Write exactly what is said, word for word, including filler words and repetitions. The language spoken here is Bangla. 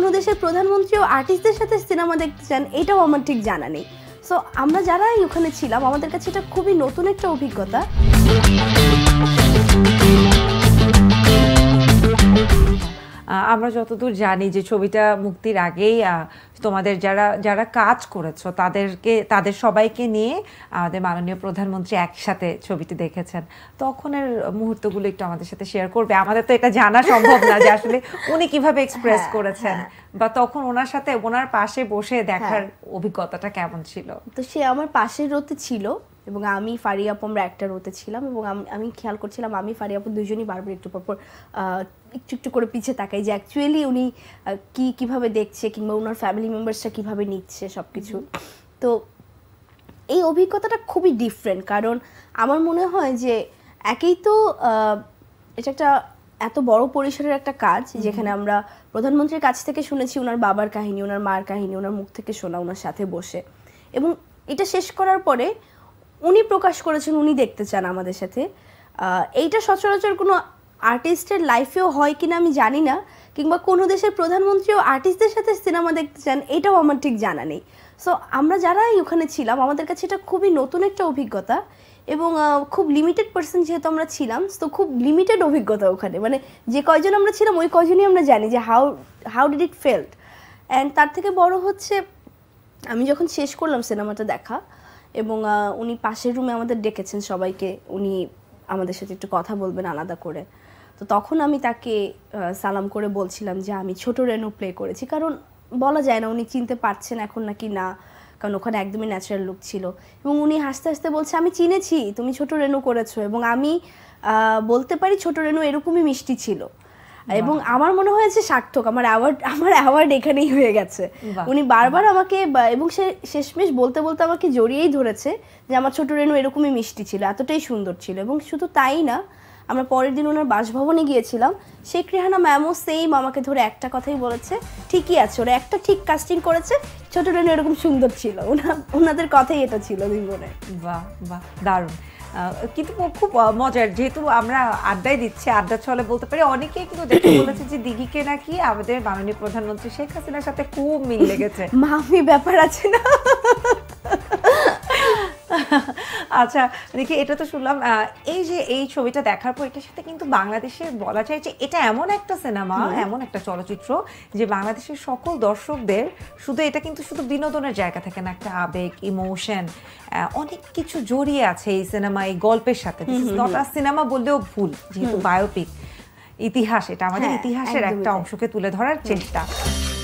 কোনো দেশের প্রধানমন্ত্রী ও আর্টিস্টদের সাথে সিনেমা দেখতে চান এটাও আমার ঠিক জানা নেই। সো আমরা যারাই ওখানে ছিলাম আমাদের কাছে এটা খুবই নতুন একটা অভিজ্ঞতা। আমরা যতদূর জানি যে ছবিটা মুক্তির আগেই তোমাদের যারা যারা কাজ করেছো তাদেরকে তাদের সবাইকে নিয়ে আমাদের মাননীয় প্রধানমন্ত্রী একসাথে ছবিটি দেখেছেন, তখনের মুহূর্তগুলো একটু আমাদের সাথে শেয়ার করবে? আমাদের তো এটা জানা সম্ভব না যে আসলে উনি কিভাবে এক্সপ্রেস করেছেন, বা তখন ওনার সাথে ওনার পাশে বসে দেখার অভিজ্ঞতাটা কেমন ছিল? তো সে আমার পাশের রোতে ছিল এবং আমি ফারিয়া আপু আমরা একটা রোতে ছিলাম এবং আমি খেয়াল করছিলাম আমি ফারিয়া আপু দুজনই বারবার একটু পরপর একটু একটু করে পিছে তাকাই যে অ্যাকচুয়ালি উনি কি কিভাবে দেখছে কিংবা ওনার ফ্যামিলি মেম্বার্সরা কিভাবে নিচ্ছে সব কিছু। তো এই অভিজ্ঞতাটা খুবই ডিফারেন্ট, কারণ আমার মনে হয় যে একেই তো এটা একটা এত বড় পরিসরের একটা কাজ যেখানে আমরা প্রধানমন্ত্রীর কাছ থেকে শুনেছি ওনার বাবার কাহিনী, ওনার মার কাহিনী, ওনার মুখ থেকে শোনা, ওনার সাথে বসে, এবং এটা শেষ করার পরে উনি প্রকাশ করেছেন উনি দেখতে চান আমাদের সাথে। এইটা সচরাচর কোনো আর্টিস্টের লাইফেও হয় কিনা আমি জানি না, কিংবা কোনো দেশের প্রধানমন্ত্রী ও আর্টিস্টদের সাথে সিনেমা দেখতে চান এটাও আমার ঠিক জানা নেই। সো আমরা যারাই ওখানে ছিলাম আমাদের কাছে এটা খুবই নতুন একটা অভিজ্ঞতা এবং খুব লিমিটেড পার্সন যেহেতু আমরা ছিলাম, তো খুব লিমিটেড অভিজ্ঞতা ওখানে, মানে যে কয়জন আমরা ছিলাম ওই কয়জনই আমরা জানি যে how how did it felt. And তার থেকে বড় হচ্ছে আমি যখন শেষ করলাম সিনেমাটা দেখা এবং উনি পাশের রুমে আমাদের ডেকেছেন সবাইকে, উনি আমাদের সাথে একটু কথা বলবেন আলাদা করে, তো তখন আমি তাকে সালাম করে বলছিলাম যে আমি ছোট রেনু প্লে করেছি, কারণ বলা যায় না উনি চিনতে পারছেন এখন নাকি না, কারণ ওখানে একদমই ন্যাচারাল লুক ছিল। এবং উনি হাসতে হাসতে বলছে আমি চিনেছি, তুমি ছোট রেনু করেছো, এবং আমি বলতে পারি ছোট রেনু এরকমই মিষ্টি ছিল। এবং আমার মনে হয়েছে সার্থক, আমার অ্যাওয়ার্ড আমার অ্যাওয়ার্ড এখানেই হয়ে গেছে। উনি বারবার আমাকে এবং সে শেষমেশ বলতে বলতে আমাকে জড়িয়েই ধরেছে যে আমার ছোট রেনু এরকমই মিষ্টি ছিল, এতটাই সুন্দর ছিল। এবং শুধু তাই না, আমরা পরের দিন ওনার বাসভবনে গিয়েছিলাম, শেখ রেহানা ম্যামও সেম আমাকে ধরে একটা কথাই বলেছে, ঠিকই আছে, ওরা একটা ঠিক কাস্টিং করেছে, ছোট রেনু এরকম সুন্দর ছিল। ওনাদের কথাই এটা ছিল জীবনে। বাহ বাহ, দারুণ। কিন্তু খুব মজার, যেহেতু আমরা আড্ডায় দিচ্ছি, আড্ডা ছলে বলতে পারি অনেকেই কিন্তু দেখে বলেছে যে দিঘিকে নাকি আমাদের মাননীয় প্রধানমন্ত্রী শেখ হাসিনার সাথে খুব মিল লেগেছে। মামি ব্যাপার আছে না? আচ্ছা দেখি, এটা তো শুনলাম, এই যে এই ছবিটা দেখার পর এটার সাথে কিন্তু বাংলাদেশের বলা যায় যে এটা এমন একটা সিনেমা, এমন একটা চলচ্চিত্র যে বাংলাদেশের সকল দর্শকদের শুধু এটা কিন্তু শুধু বিনোদনের জায়গা থেকে না, একটা আবেগ, ইমোশন, অনেক কিছু জড়িয়ে আছে এই সিনেমা, এই গল্পের সাথে। নট আ সিনেমা বললেও ভুল, যেহেতু বায়োপিক, ইতিহাস, এটা আমাদের ইতিহাসের একটা অংশকে তুলে ধরার চেষ্টা।